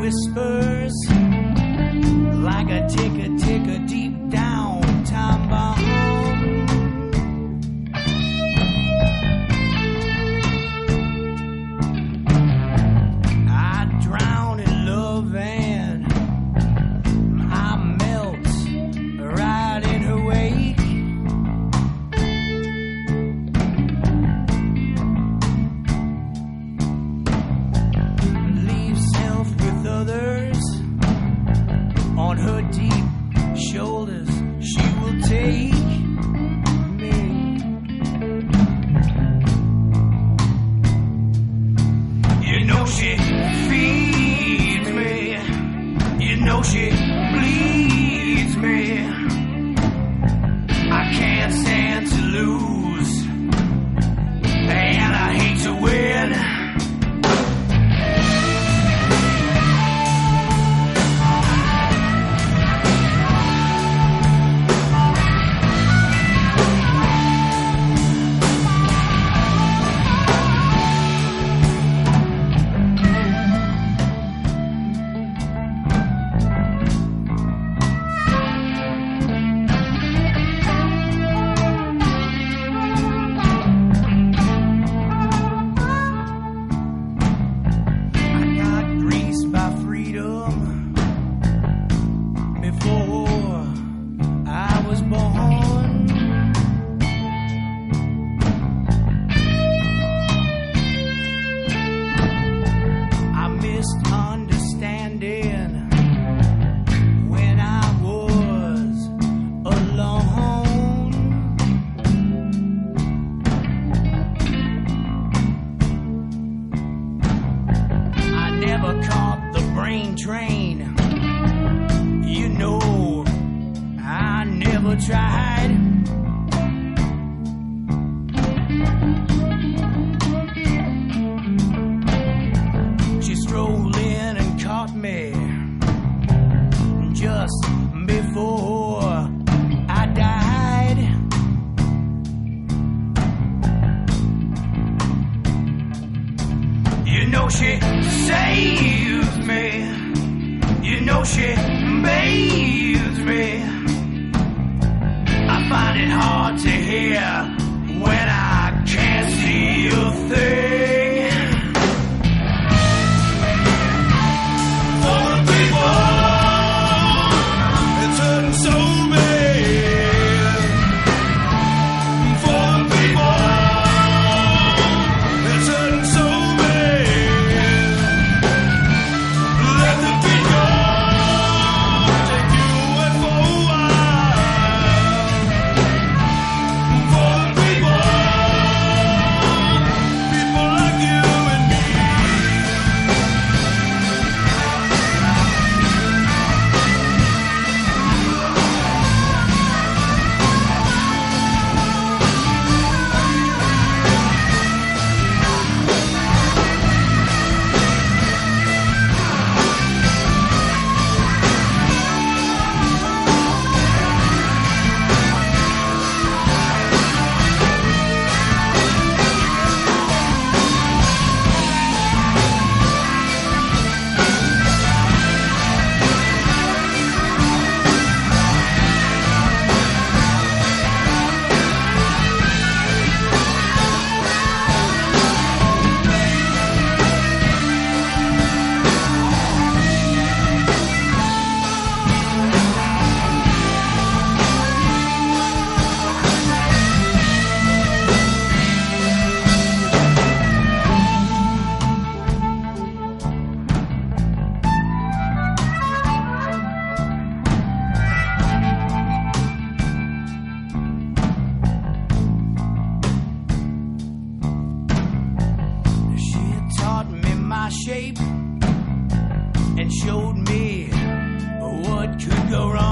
whispers like a ticker deep down time bomb. I drown in love and I melt right in her wake. Leave self with others on her deep shoulders. She will take me. You know she feeds me. You know she bleeds me. I can't stand to lose, and I hate to win. Before I was born, I missed understanding when I was alone. I never caught the brain train. You know, I never tried. She strolled in and caught me just before I died. You know she saved me. You know she bathes me. I find it hard to hear when I can't see a thing. For the people, it's hurting so bad. For the people, it's hurting so bad. Let the people take you away for a while. For the people like you and me. Shape and showed me what could go wrong.